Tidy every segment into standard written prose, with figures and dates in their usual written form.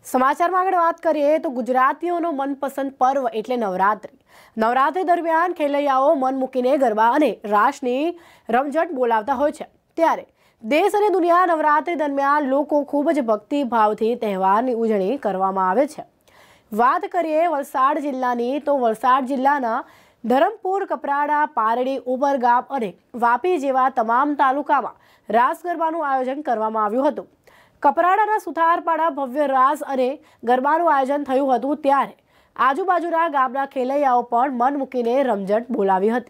સમાચારમાં આગળ વાત કરીએ તો ગુજરાતીઓનો મનપસંદ પર્વ એટલે નવરાત્રી. નવરાત્રી દરમિયાન ખેલૈયાઓ મન મૂકીને ગરબા અને રાસની રમઝટ બોલાવતા હોય છે. ત્યારે દેશ અને દુનિયા નવરાત્રી દરમિયાન લોકો ખૂબ જ ભક્તિભાવથી તહેવારની ઉજવણી કરવામાં આવે છે. વાત કરીએ વલસાડ જિલ્લાની તો વલસાડ જિલ્લાના ધરમપુર, કપરાડા, પારડી, ઉમરગામ અને વાપી જેવા તમામ તાલુકામાં રાસ ગરબાનું આયોજન કરવામાં આવ્યું હતું. કપરાડાના સુથારપાડા ભવ્ય રાસ અને ગરબાનું આયોજન થયું હતું. ત્યારે આજુબાજુના ગામના ખેલૈયાઓ પણ મન મૂકીને રમઝટ બોલાવી હતી.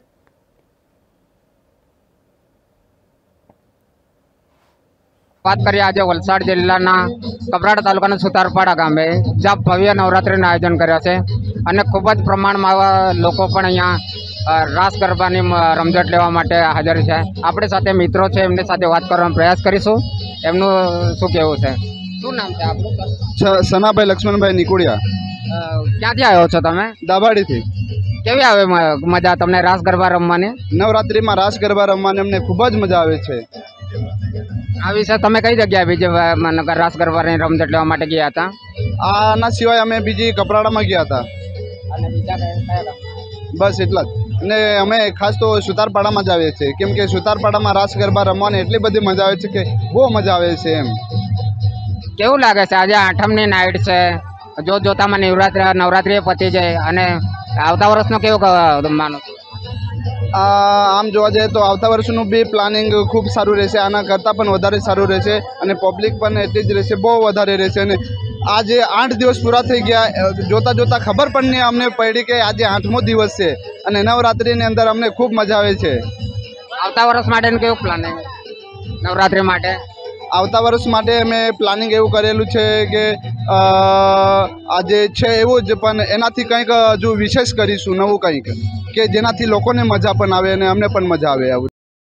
बात करिए आज वलसाड जिल्लाना कपराड़ा तालुकाना सुतारपाड़ा गामे જ્યાં ભવ્ય નવરાત્રીનું આયોજન કર્યા છે અને ખૂબ જ પ્રમાણમાં આવા લોકો પણ અહીંયા રાસ ગરબાની રમઝટ લેવા માટે હાજર છે. આપણી સાથે મિત્રો છે, એમની સાથે વાત કરવાનો પ્રયાસ કરીશું. એમનું શું કહેવું છે? શું નામ છે આપણું? સનાભાઈ લક્ષ્મણભાઈ નિકુડિયા. ક્યાંથી આવ્યો છો તમે? દાભાડીથી. કેવી આવે મજા તમને રાસ ગરબા રમવાની? નવરાત્રીમાં રાસ ગરબા રમવાની અમને ખૂબ જ મજા આવે છે. આ વિશે તમે કઈ જગ્યાએ બીજી રાસ ગરબાની રમઝટ લેવા માટે ગયા હતા? આના સિવાય અમે બીજી કપરાડામાં ગયા હતા. અને બીજા કયા? બસ એટલા જ. અને અમે ખાસ તો સુતારપાડામાં જ આવીએ છીએ, કેમ કે સુતારપાડામાં રાસ ગરબા રમવાની એટલી બધી મજા આવે છે કે બહુ મજા આવે છે. એમ કેવું લાગે છે આજે આઠમની નાઇટ છે, જોતામાં નવરાત્રી પતી જાય અને આવતા વર્ષનું કેવું માનો? આમ જોવા જઈએ તો આવતા વર્ષનું બી પ્લાનિંગ ખૂબ સારું રહેશે, આના કરતાં પણ વધારે સારું રહેશે અને પબ્લિક પણ એટલી જ રહેશે, બહુ વધારે રહેશે. અને આજે 8 દિવસ પૂરા થઈ ગયા, જોતાં જોતાં ખબર પણ નહીં અમને પડી કે આજે 8મો દિવસ છે અને નવરાત્રિની અંદર અમને ખૂબ મજા આવે છે. આવતા વર્ષ માટેનું કેવું પ્લાનિંગ નવરાત્રિ માટે? આવતા વર્ષ માટે અમે પ્લાનિંગ એવું કરેલું છે કે આજે છે એવું જ, પણ એનાથી કંઈક હજુ વિશેષ કરીશું, નવું કંઈક કે જેનાથી લોકોને મજા પણ આવે અને અમને પણ મજા આવે. આવું